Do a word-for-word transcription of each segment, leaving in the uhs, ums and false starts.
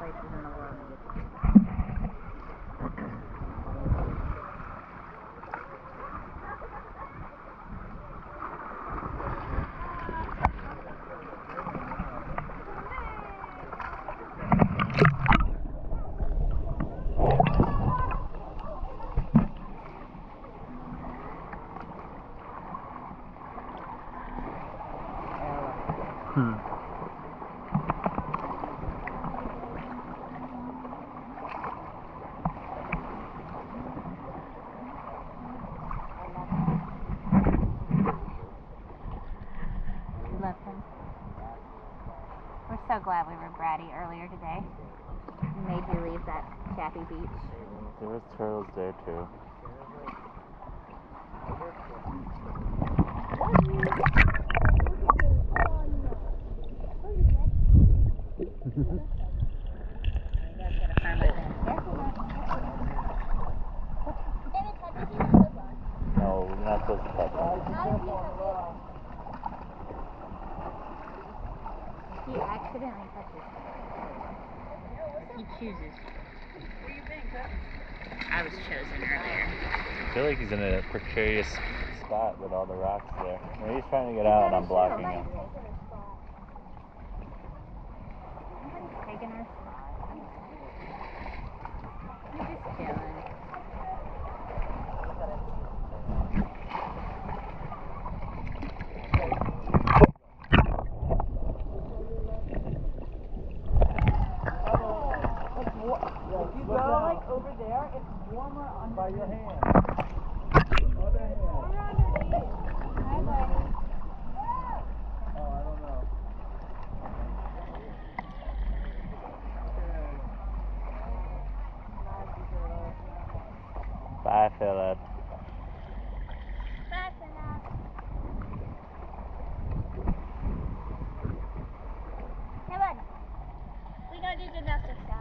places in the world. Hmm. Love him. We're so glad we were bratty earlier today. Made you leave that Chappie Beach. There was turtles there too. No, we're not supposed to touch them. He accidentally touches it. He chooses. What do you think, huh? I was chosen earlier. I feel like he's in a precarious spot with all the rocks there. Maybe he's trying to get out and I'm blocking him. Nobody's taking our spot. I'm just chilling. If you go like over there, it's warmer on by your hand. Other hand. Hi, buddy. Oh, I don't know. Bye, Philip. Bye for now. Hey, bud. We gotta do gymnastics now.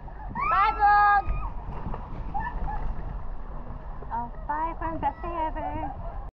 Bye, vlog. Oh, bye from best day ever.